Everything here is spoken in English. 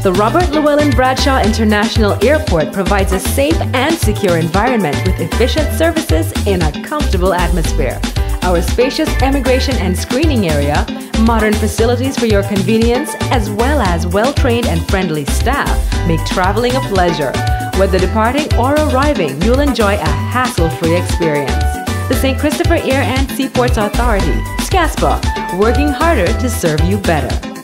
The Robert Llewellyn Bradshaw International Airport provides a safe and secure environment with efficient services in a comfortable atmosphere. Our spacious immigration and screening area, modern facilities for your convenience, as well as well-trained and friendly staff make traveling a pleasure. Whether departing or arriving, you'll enjoy a hassle-free experience. The St. Christopher Air and Seaports Authority, SCASPA, working harder to serve you better.